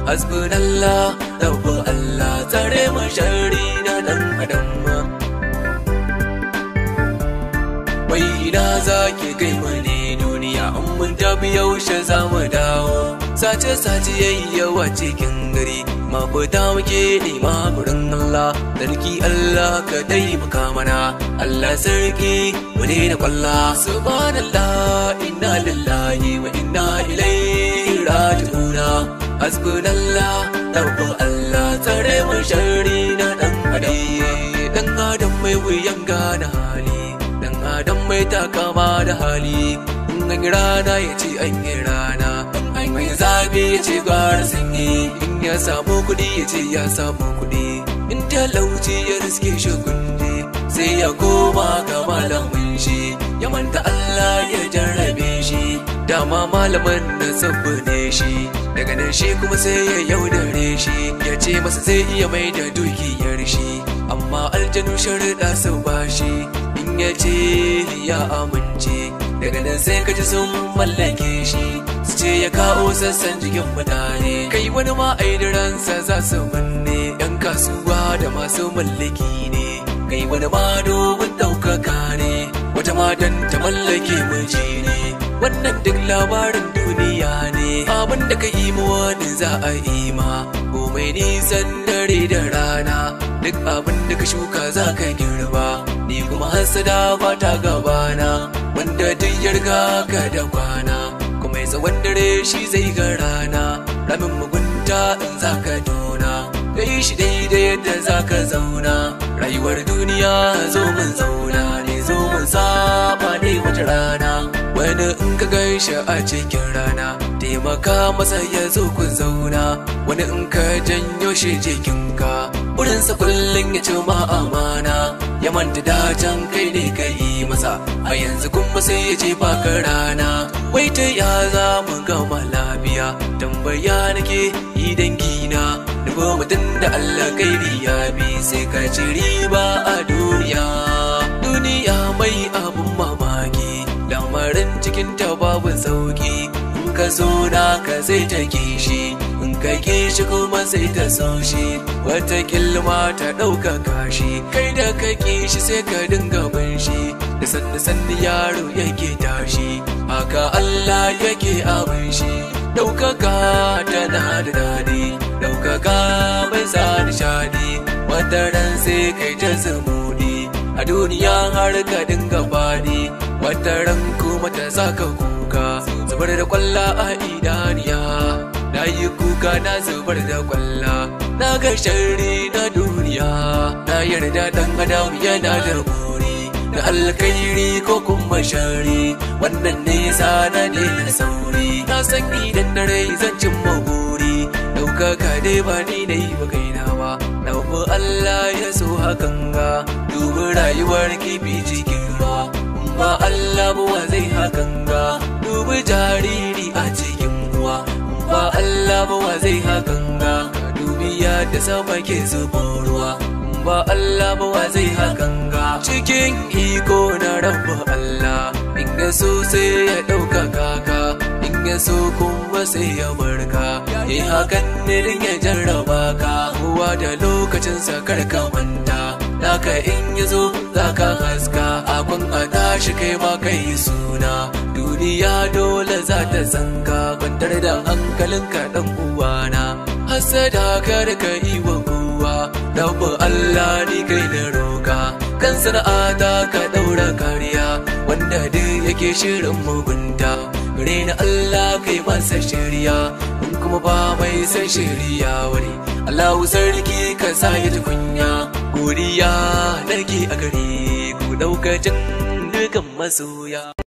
hasbunallah rabbu Allah tsare mu sharri na dan adam wai ina zaki kai mu ne duniya in mun tafi yaushe za mu dawo sace yayi yawa cikin gari mafita muke nema gurin Allah sarki Allah ka taimaka mana Allah sarki mu daina kwalla subhanallah inna lillahi wa inna ilaihi raji'un hasbunallah rabbu Allah tsare mu sharri na dan adam mai wuyan gane hali dan adam mai takama da hali in an rana ya ce an yi rana mai zafi ya ce gwara sanyi in ya samu kudi ya ce ya samu kudi in talauci ya riske shi kunde sai ya koma ga malamin shi ya manta Allah ya jarrabe shi dama malamin na sabbane shi daga nan shi kuma sai ya yaudare shi ya ce masa zai iya mai da dukiyar shi amma aljanu sharuɗa sau bashi in ya ce ya amince daga nan sai ka ji sun mallake shi su ce ya kawo sassan jikin mutane kai wani ma ransa za su binne yan kasuwa da masu mallaki ne kai wani ma domin ɗaukaka ne wata matan ta mallake miji ne wannan duk labarin duniya ne abin da ka yi ma wani za a yi ma komai nisan dare da rana duk abin da ka shuka za ka girba ni kuma hasada ba ta gabana wanda duk yarga ka da kwana kuma ya tsawon dare shi zai ga rana ramin mugunta in za ka tona ka yi shi daidai yadda za ka zauna rayuwar duniya zo mun zauna ne zo mun saba ne wata rana wani in ka gaishe a cikin rana taimaka masa ya zo ku zauna wani in ka janyo shi jikinka wurinsa kullum ya ce ma amana ya manta dacen kai ne ka yi masa a yanzu kuma sai ya ce baka rana wai ta ya za mu gama lafiya tambaya nake yi dangina dubo mutum da Allah kai ya bi sai ka ci riba a duniya mai abun mamaki lamarin cikin ta babu sauki in ka so da ka sai ta kishi in ka kishi kuma sai ta so shi wata kilma ta ɗaukaka shi kai da ka kishi sai ka dinga bin shi da sannu yaro yake tashi haka Allah yake abin shi ɗaukaka tana da daɗi ɗaukaka bai sa nishadi wata ran sai kai ta zumudi a duniya har ka dinga fadi wata ran kuma ta saka kuka zubar da kwalla a idaniya na yi kuka na zubar da kwalla na ga sharri na duniya na yarda dan adam yana da buri da alkhairi ko kuma sharri wannan ne yasa na daina sauri na san idan da rai zan cimma buri ɗaukaka dai ba ni na yi ba kaina ba na Allah ya so hakan ga dubi rayuwar kifi cikin ruwa ba Allah ba wa zai hakan ga dubi jariri a cikin ruwa ba Allah ba wa zai hakan ga dubi yadda sama ke zubo ruwa ba Allah ba wa zai hakan ga cikin iko na rabba Allah in ya so sai ya ɗaukaka ka in ya so kuma sai ya barka yi hakan ne din ya jarraba ka kowa da lokacinsa karka manta naka in ya zo za ka haska akwan a tashi kai ma kai suna duniya dole za ta zanka kwantar da hankalinka dan uwana hasada kar ka yi wa kowa rabu Allah ni kai na roka kan sana'ata ka daura kariya wanda duk yake shirin mugunta gare ni Allah kai masa shirya in kuma ba mai san shirya wani Allahu sarki ka sa ya ji kunya godiya nake a gare ku daukacin dukan masoya